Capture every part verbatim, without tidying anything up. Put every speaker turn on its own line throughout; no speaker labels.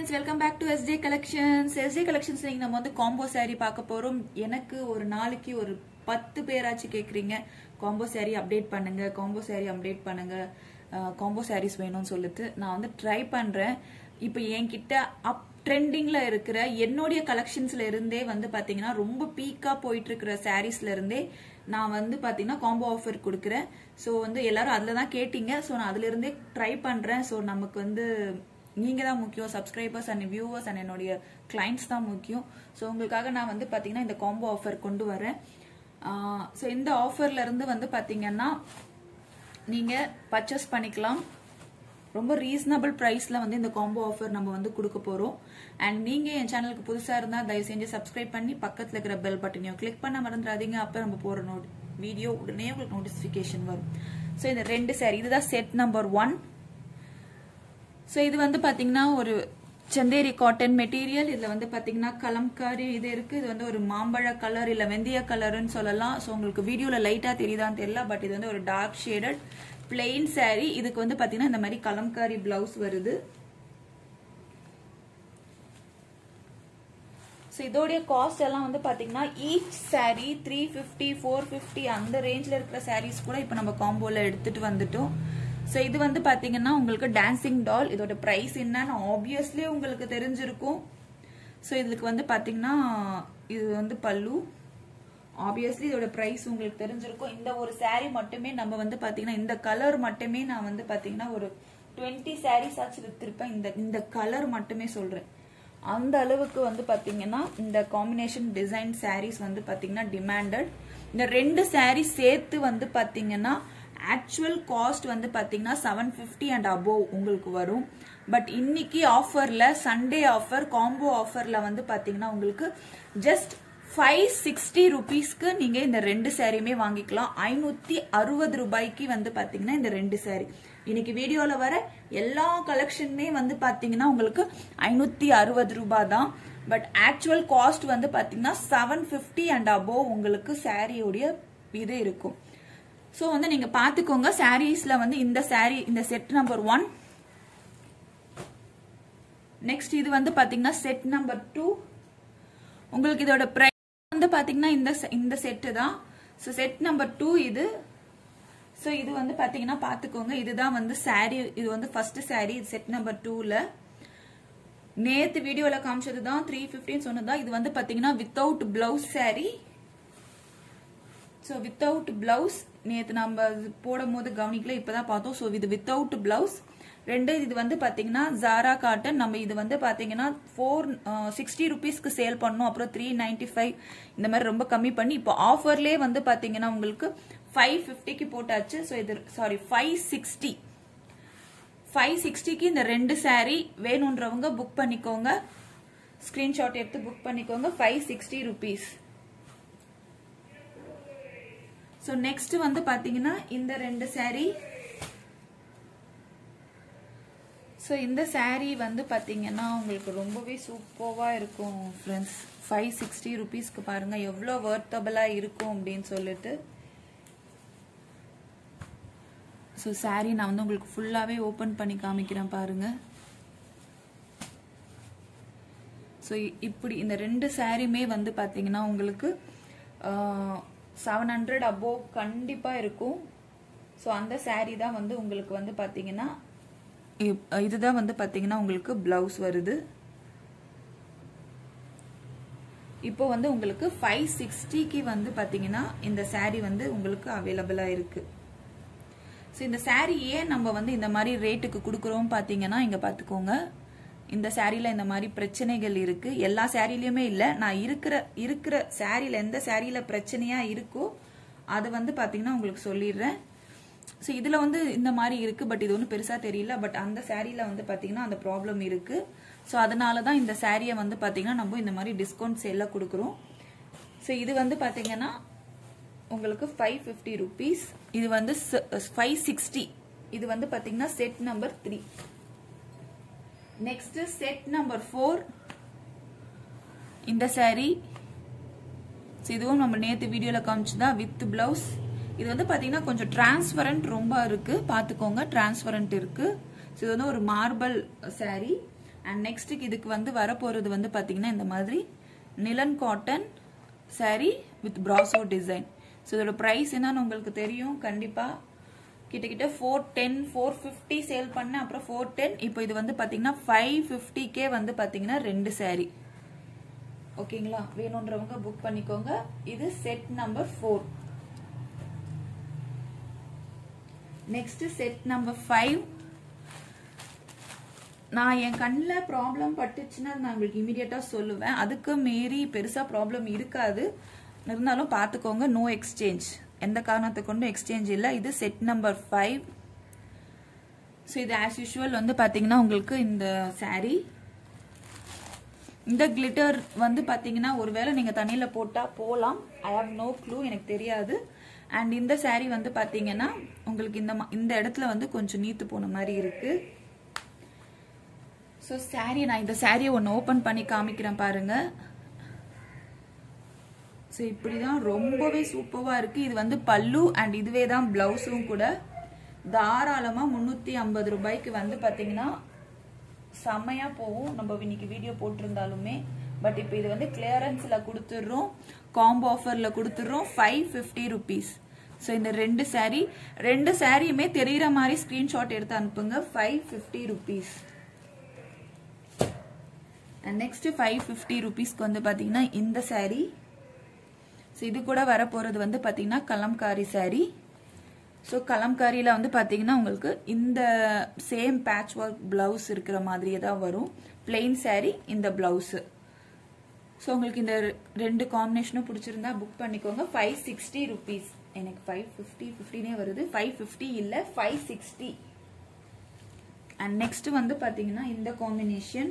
friends, welcome back to S J Collections. S J Collections நீங்க நம்ம வந்து combo saree பார்க்க போறோம். எனக்கு ஒரு நாளைக்கு ஒரு பத்து பேராச்சு கேக்குறீங்க காம்போ saree அப்டேட் பண்ணுங்க, காம்போ saree அப்டேட் பண்ணுங்க, காம்போ sarees வேணும்னு சொல்லிட்டு நான் வந்து ட்ரை பண்றேன். இப்போ என்கிட்ட அப் ட்ரெண்டிங்ல இருக்கிற என்னோட கலெக்ஷன்ஸ்ல இருந்தே வந்து பாத்தீங்கன்னா ரொம்ப பீக்கா போயிட்டு இருக்கிற sareesல இருந்தே நான் வந்து பாத்தீங்கன்னா காம்போ ஆஃபர் கொடுக்குறேன். சோ வந்து எல்லாரும் அதுல தான் கேட்டீங்க. சோ நான் அதுல இருந்தே ட்ரை பண்றேன். சோ நமக்கு வந்து நீங்க தான் முக்கியம், சப்ஸ்கிரைபர்ஸ் அண்ட் வியூவர்ஸ் அண்ட் என்னுடைய கிளைண்ட்ஸ் தான் முக்கியம். ஸோ உங்களுக்காக நான் வந்து பாத்தீங்கன்னா இந்த காம்போ ஆஃபர் கொண்டு வரேன். ஸோ இந்த ஆஃபர்ல இருந்து வந்து பாத்தீங்கன்னா நீங்க பர்ச்சேஸ் பண்ணிக்கலாம். ரொம்ப ரீசனபிள் பிரைஸ்ல வந்து இந்த காம்போ ஆஃபர் நம்ம வந்து கொடுக்க போறோம். அண்ட் நீங்க என் சேனலுக்கு புதுசா இருந்தா தயவு செஞ்சு சப்ஸ்கிரைப் பண்ணி பக்கத்துல இருக்கிற பெல் பட்டனையும் கிளிக் பண்ண மறந்துடாதீங்க. அப்ப நம்ம போற நோட் வீடியோ உடனே உங்களுக்கு நோட்டிபிகேஷன் வரும். ஸோ இந்த ரெண்டு சாரி இதுதான் செட் நம்பர் ஒன். ஸோ இது வந்து பாத்தீங்கன்னா ஒரு சந்தேரி காட்டன் மெட்டீரியல். இதுல வந்து பாத்தீங்கன்னா கலம்காரி இது இருக்கு. இது வந்து ஒரு மாம்பழ கலர் இல்ல வெந்தய கலர்னு சொல்லலாம். ஸோ உங்களுக்கு வீடியோல லைட்டா தெரியுதான்னு தெரியல, பட் இது வந்து ஒரு டார்க் ஷேடட் பிளெயின் சாரி. இதுக்கு வந்து பாத்தீங்கன்னா இந்த மாதிரி கலம்காரி பிளவுஸ் வருது. ஸோ இதோடைய காஸ்ட் எல்லாம் வந்து பாத்தீங்கன்னா each saree three fifty four fifty அந்த ரேஞ்ச்ல இருக்கிற சாரீஸ் கூட இப்போ நம்ம காம்போல எடுத்துட்டு வந்துட்டோம். ஸோ இது வந்து பாத்தீங்கன்னா உங்களுக்கு டான்சிங் டால். இதோட பிரைஸ் என்னன்னு ஆப்வியஸ்லி உங்களுக்கு தெரிஞ்சிருக்கும். ஸோ இதுக்கு வந்து பாத்தீங்கன்னா இது வந்து பல்லு. ஆப்வியஸ்லி இதோட பிரைஸ் உங்களுக்கு தெரிஞ்சிருக்கும். இந்த ஒரு சாரி மட்டுமே நம்ம வந்து பாத்தீங்கன்னா இந்த கலர் மட்டுமே நான் வந்து பாத்தீங்கன்னா ஒரு டுவெண்ட்டி சாரீஸ் ஆச்சு வித்திருப்பேன். இந்த இந்த கலர் மட்டுமே சொல்றேன். அந்த அளவுக்கு வந்து பாத்தீங்கன்னா இந்த காம்பினேஷன் டிசைன் சாரீஸ் வந்து பாத்தீங்கன்னா டிமாண்டட். இந்த ரெண்டு சாரீ சேர்த்து வந்து பாத்தீங்கன்னா ஆக்சுவல் காஸ்ட் வந்து பாத்தீங்கன்னா செவன் பிப்டி அண்ட் அபோவ் உங்களுக்கு வரும். பட் இன்னைக்கு ஆஃபர்ல சண்டே ஆஃபர் காம்போ ஆஃபர்ல வந்து பாத்தீங்கன்னா உங்களுக்கு ஜஸ்ட் ஃபைவ் சிக்ஸ்டி ருபீஸ்க்கு நீங்க இந்த ரெண்டு சாரியுமே வாங்கிக்கலாம். ஐநூத்தி அறுபது ரூபாய்க்கு வந்து பாத்தீங்கன்னா இந்த ரெண்டு சாரி இன்னைக்கு வீடியோல வர எல்லா கலெக்ஷனுமே வந்து பாத்தீங்கன்னா உங்களுக்கு ஐநூத்தி அறுபது ரூபாய் தான். பட் ஆக்சுவல் காஸ்ட் வந்து பாத்தீங்கன்னா செவன் பிப்டி அண்ட் அபோவ் உங்களுக்கு சாரியோடைய இது இருக்கும். சோ வந்து நீங்க பாத்துக்கோங்க. சாரீஸ்ல வந்து இந்த சாரி இந்த செட் நம்பர் ஒன். நெக்ஸ்ட் இது வந்து பாத்தீங்கன்னா செட் நம்பர் டூ. உங்களுக்கு இதோட பிரைஸ் வந்து பாத்தீங்கன்னா இந்த இந்த செட்டு தான். சோ செட் நம்பர் டூ இது. சோ இது வந்து பாத்தீங்கன்னா பாத்துக்கோங்க. இதுதான் வந்து சாரி. இது வந்து ஃபர்ஸ்ட் சாரி செட் நம்பர் டூல. நேத்து வீடியோல காமிச்சதுதான் த்ரீ பிப்டின்னு சொன்னதா. இது வந்து பாத்தீங்கன்னா without blouse sari. So without blouse நேத்து நம்ம போடும் போது கவனிக்கல, இப்பதான் பார்த்தோம். சோ இது வித்தவுட் பிளவுஸ். ரெண்டு இது வந்து பாத்தீங்கன்னா ஜாரா காட்டன். நம்ம இது வந்து பாத்தீங்கன்னா ஃபோர் சிக்ஸ்டி ருபீஸ்க்கு சேல் பண்ணோம். அப்புறம் த்ரீ நைன்டி ஃபைவ் இந்த மாதிரி ரொம்ப கம்மி பண்ணி இப்போ ஆஃபர்லேயே வந்து பாத்தீங்கன்னா உங்களுக்கு ஃபைவ் பிப்டிக்கு போட்டாச்சு. ஸோ இது சாரி ஃபைவ் சிக்ஸ்டி ஃபைவ் சிக்ஸ்டிக்கு இந்த ரெண்டு சாரி வேணுன்றவங்க புக் பண்ணிக்கோங்க. ஸ்கிரீன்ஷாட் எடுத்து புக் பண்ணிக்கோங்க. Five sixty rupees. So next வந்து பாத்தீங்கன்னா இந்த ரெண்டு சாரி. ஸோ இந்த சாரி வந்து பாத்தீங்கன்னா உங்களுக்கு ரொம்பவே சூப்பர்வா இருக்கும் ஃப்ரெண்ட்ஸ். ஃபைவ் சிக்ஸ்டி ருபீஸ்க்கு பாருங்க எவ்வளோ வர்த்தபிளா இருக்கும் அப்படின்னு சொல்லிட்டு. ஸோ சாரி நான் வந்து உங்களுக்கு ஃபுல்லாவே ஓபன் பண்ணி காமிக்கிறேன் பாருங்க. ஸோ இப்படி இந்த ரெண்டு சாரியுமே வந்து பாத்தீங்கன்னா உங்களுக்கு செவன் ஹண்ட்ரட் அபோவ் கண்டிப்பா இருக்கும். ஸோ அந்த சாரி தான் வந்து உங்களுக்கு வந்து பாத்தீங்கன்னா இதுதான் வந்து பாத்தீங்கன்னா உங்களுக்கு பிளவுஸ் வருது. இப்போ வந்து உங்களுக்கு ஃபைவ் சிக்ஸ்டிக்கு வந்து பாத்தீங்கன்னா இந்த சாரி வந்து உங்களுக்கு அவைலபிளா இருக்கு. ஸோ இந்த சாரி ஏன் நம்ம வந்து இந்த மாதிரி ரேட்டுக்கு கொடுக்குறோம் பாத்தீங்கன்னா இங்க பாத்துக்கோங்க. இந்த சாரியில இந்த மாதிரி பிரச்சனைகள் இருக்கு. எல்லா சாரிலயுமே இல்ல. நான் இருக்கிற இருக்கிற சாரியில எந்த சாரியில பிரச்சனையா இருக்கோ அது வந்து பாத்தீங்கன்னா உங்களுக்கு சொல்லிடுறேன். ஸோ இதுல வந்து இந்த மாதிரி இருக்கு. பட் இது ஒன்றும் பெருசா தெரியல. பட் அந்த சாரியில வந்து பாத்தீங்கன்னா அந்த ப்ராப்ளம் இருக்கு. ஸோ அதனாலதான் இந்த சாரியை வந்து பாத்தீங்கன்னா நம்ம இந்த மாதிரி டிஸ்கவுண்ட் சேல்ல கொடுக்குறோம். ஸோ இது வந்து பாத்தீங்கன்னா உங்களுக்கு ஃபைவ் பிப்டி ருபீஸ். இது வந்து ஃபைவ் சிக்ஸ்டி. இது வந்து பாத்தீங்கன்னா set number three. Next set number four. இந்த சாரி இதுவும் நம்ம நேத்து வீடியோல காமிச்சுதான் வித் பிளவுஸ். இது வந்து பாத்தீங்கன்னா கொஞ்சம் டிரான்ஸ்பரண்ட் ரொம்ப இருக்கு, பாத்துக்கோங்க. டிரான்ஸ்பரண்ட் இருக்கு. இது வந்து ஒரு மார்பிள் சாரி. அண்ட் நெக்ஸ்ட் இதுக்கு வந்து வரப்போறது வந்து பாத்தீங்கன்னா இந்த மாதிரி நிலன் காட்டன் சாரி வித் பிராசோ டிசைன். ஸோ இதோட ப்ரைஸ் என்னன்னு உங்களுக்கு தெரியும் கண்டிப்பா. கிட்டக்கிட்ட four ten four fifty sale பண்ண, அப்புறம் ஃபோர் டென். இப்போ இது வந்து பாத்தீங்கன்னா ஃபைவ் ஃபிஃப்டிக்கே வந்து பாத்தீங்கன்னா ரெண்டு சாரி. ஓகேங்களா? வேணும்ன்றவங்க புக் பண்ணிக்கோங்க. இது set number four. Next set number five. நான் என் கண்ணில் ப்ராப்ளம் பட்டுச்சுன்னா நான் உங்களுக்கு இமீடியட்டா சொல்லுவேன். அதுக்கு மீறி பெருசா ப்ராப்ளம் இருக்காது, இருந்தாலும் பார்த்துக்கோங்க. நோ எக்ஸ்சேஞ்ச், எந்த காரணத்தை கொண்டும் எக்ஸ்சேஞ்ச் இல்லை. இது செட் நம்பர் ஃபைவ். ஸோ இது ஆஸ் யூஷுவல் வந்து பார்த்தீங்கன்னா உங்களுக்கு இந்த சாரீ, இந்த கிளிட்டர் வந்து பார்த்தீங்கன்னா ஒருவேளை நீங்கள் தண்ணியில் போட்டால் போகலாம். ஐ ஹாவ் நோ க்ளூ, எனக்கு தெரியாது. அண்ட் இந்த சாரீ வந்து பார்த்தீங்கன்னா உங்களுக்கு இந்த இந்த இடத்துல வந்து கொஞ்சம் நீத்து போன மாதிரி இருக்கு. ஸோ சாரீ நான் இந்த சாரியை ஒன்று ஓப்பன் பண்ணி காமிக்கிறேன் பாருங்க. ஸோ இப்படிதான் ரொம்பவே சூப்பராக இருக்கு. இது வந்து பல்லு அண்ட் இதுவே தான் பிளவுஸும் கூட. தாராளமா முன்னூத்தி ஐம்பது ரூபாய்க்கு வந்து பாத்தீங்கன்னா செம்மையா போகும். நம்ம இன்னைக்கு வீடியோ போட்டிருந்தாலுமே பட் இப்போ இது வந்து கிளியரன்ஸ்ல கொடுத்துடுறோம், காம்போ ஆஃபர்ல கொடுத்துடுறோம் ஃபைவ் ஃபிஃப்டி ருபீஸ். ஸோ இந்த ரெண்டு சாரீ ரெண்டு சாரியுமே தெரியுற மாதிரி ஸ்கிரீன்ஷாட் எடுத்து அனுப்புங்க. Five fifty rupees. And next five fifty ருபீஸ்க்கு வந்து பாத்தீங்கன்னா இந்த சாரீ. ஸோ இது கூட வர போறது வந்து பாத்தீங்கன்னா கலம்காரி சாரீ. ஸோ கலம்காரியில வந்து பாத்தீங்கன்னா உங்களுக்கு இந்த சேம் பேட்ச் ஒர்க் பிளவுஸ் இருக்கிற மாதிரியே தான் வரும். பிளெயின் சாரீ, இந்த பிளவுஸ். ஸோ உங்களுக்கு இந்த ரெண்டு காம்பினேஷனும் பிடிச்சிருந்தா புக் பண்ணிக்கோங்க. Five sixty rupees. எனக்கு ஃபைவ் ஃபிஃப்டி ஃபிஃப்டினே வருது. ஃபைவ் ஃபிஃப்டி இல்லை, ஃபைவ் சிக்ஸ்டி. அண்ட் நெக்ஸ்ட் வந்து பாத்தீங்கன்னா இந்த காம்பினேஷன்.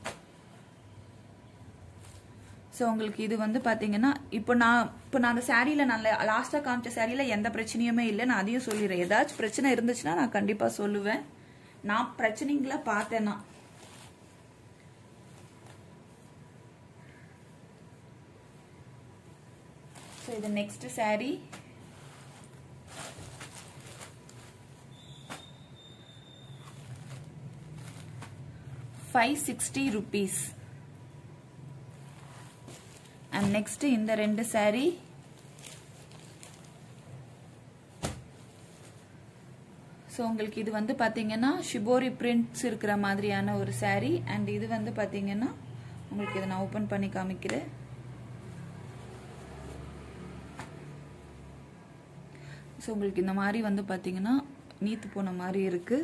ஸோ உங்களுக்கு இது வந்து பார்த்தீங்கன்னா இப்போ நான் இப்போ நான் அந்த சாரியில் நான் லாஸ்ட்டாக காமிச்ச சாரியில் எந்த பிரச்சனையுமே இல்லை. நான் அதையும் சொல்லிடுறேன். ஏதாச்சும் பிரச்சனை இருந்துச்சுன்னா நான் கண்டிப்பாக சொல்லுவேன். நான் பிரச்சனைங்களை பார்த்தேன்னா. ஸோ இது next sari. Five sixty rupees. And next இந்த ரெண்டு சாரீ. ஸோ உங்களுக்கு இது வந்து பார்த்தீங்கன்னா ஷிபோரி பிரிண்ட்ஸ் இருக்கிற மாதிரியான ஒரு சாரீ. அண்ட் இது வந்து பார்த்தீங்கன்னா உங்களுக்கு இதை நான் ஓப்பன் பண்ணி காமிக்கிறேன். ஸோ உங்களுக்கு இந்த மாதிரி வந்து பார்த்தீங்கன்னா நீத்து போன மாதிரி இருக்கு.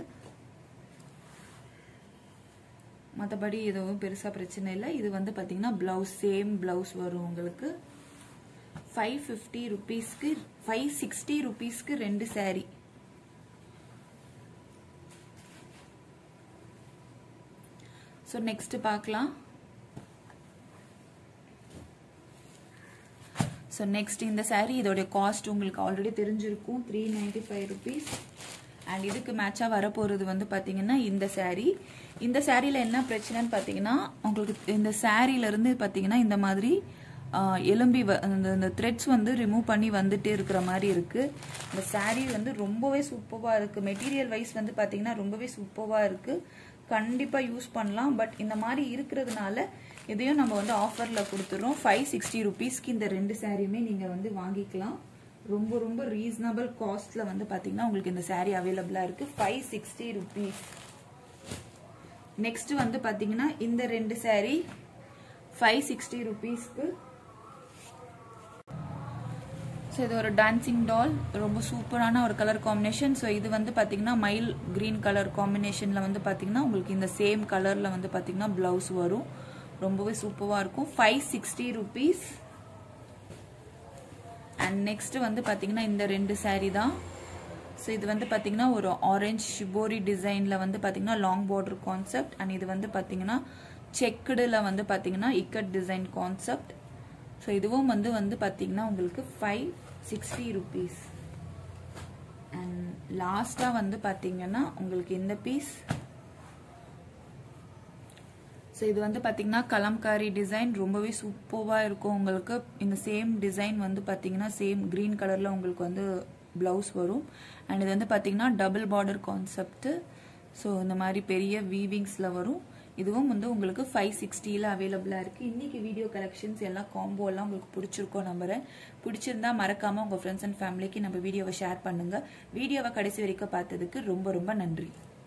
மற்றபடி எதுவும் பெருசாக பிரச்சனை இல்லை. இது வந்து பார்த்தீங்கன்னா பிளவுஸ், சேம் பிளவுஸ் வரும் உங்களுக்கு. ஃபைவ் ஃபிஃப்டி ருபீஸ்க்கு ஃபைவ் சிக்ஸ்டி ருபீஸ்க்கு ரெண்டு சாரீ. ஸோ நெக்ஸ்ட் பார்க்கலாம். ஸோ நெக்ஸ்ட் இந்த சாரீ, இதோடைய காஸ்ட் உங்களுக்கு ஆல்ரெடி தெரிஞ்சிருக்கும். Three ninety five rupees. And இதுக்கு மேட்சாக வரப்போகிறது வந்து பார்த்தீங்கன்னா இந்த சாரீ. இந்த சாரியில் என்ன பிரச்சனைன்னு பார்த்தீங்கன்னா உங்களுக்கு இந்த சாரியிலேருந்து பார்த்தீங்கன்னா இந்த மாதிரி எலும்பி இந்த த்ரெட்ஸ் வந்து ரிமூவ் பண்ணி வந்துட்டே இருக்கிற மாதிரி இருக்குது. இந்த சாரீ வந்து ரொம்பவே சூப்பராக இருக்குது. மெட்டீரியல் வைஸ் வந்து பார்த்தீங்கன்னா ரொம்பவே சூப்பராக இருக்குது. கண்டிப்பாக யூஸ் பண்ணலாம். பட் இந்த மாதிரி இருக்கிறதுனால இதையும் நம்ம வந்து ஆஃபரில் கொடுத்துட்றோம். ஃபைவ் சிக்ஸ்டி ருபீஸ்க்கு இந்த ரெண்டு சாரியுமே நீங்கள் வந்து வாங்கிக்கலாம். ரொம்ப ரொம்ப ரீசனபிள் காஸ்ட்ல வந்து பாத்தீங்கன்னா உங்களுக்கு இந்த சாரீ அவைலபிளா இருக்கு. Five sixty rupees. நெக்ஸ்ட் வந்து பாத்தீங்கன்னா இந்த ரெண்டு சாரீ ஃபைவ் சிக்ஸ்டி ருபீஸ்க்கு. ஸோ இது ஒரு டான்சிங் டால், ரொம்ப சூப்பரான ஒரு கலர் காம்பினேஷன். ஸோ இது வந்து பாத்தீங்கன்னா மயில் கிரீன் கலர் காம்பினேஷன்ல வந்து பாத்தீங்கன்னா உங்களுக்கு இந்த சேம் கலர்ல வந்து பாத்தீங்கன்னா பிளவுஸ் வரும். ரொம்பவே சூப்பரா இருக்கும். Five sixty rupees. And next வந்து பாத்தீங்கன்னா இந்த ரெண்டு சாரீ தான். ஸோ இது வந்து பாத்தீங்கன்னா ஒரு ஆரஞ்சு ஷிபோரி டிசைன்ல வந்து பாத்தீங்கன்னா லாங் பார்டர் கான்செப்ட். அண்ட் இது வந்து பாத்தீங்கன்னா செக்குடுல வந்து பாத்தீங்கன்னா இக்கட் டிசைன் கான்செப்ட். ஸோ இதுவும் வந்து வந்து பாத்தீங்கன்னா உங்களுக்கு ஃபைவ் சிக்ஸ்டி ருபீஸ். அண்ட் லாஸ்டா வந்து பாத்தீங்கன்னா உங்களுக்கு இந்த பீஸ். ஸோ இது வந்து பார்த்தீங்கன்னா கலம்காரி டிசைன், ரொம்பவே சூப்பராக இருக்கும். உங்களுக்கு இந்த சேம் டிசைன் வந்து பார்த்தீங்கன்னா சேம் க்ரீன் கலரில் உங்களுக்கு வந்து ப்ளவுஸ் வரும். அண்ட் இது வந்து பார்த்தீங்கன்னா டபுள் பார்டர் கான்செப்ட். ஸோ இந்த மாதிரி பெரிய வீவிங்ஸில் வரும். இதுவும் வந்து உங்களுக்கு ஃபைவ் சிக்ஸ்டியில் அவைலபிளாக இருக்குது. இன்றைக்கி வீடியோ கலெக்ஷன்ஸ் எல்லாம் காம்போ எல்லாம் உங்களுக்கு பிடிச்சிருக்கோம் நம்புறேன். பிடிச்சிருந்தா மறக்காமல் உங்கள் ஃப்ரெண்ட்ஸ் அண்ட் ஃபேமிலிக்கு நம்ம வீடியோவை ஷேர் பண்ணுங்கள். வீடியோவை கடைசி வரைக்கும் பார்த்ததுக்கு ரொம்ப ரொம்ப நன்றி.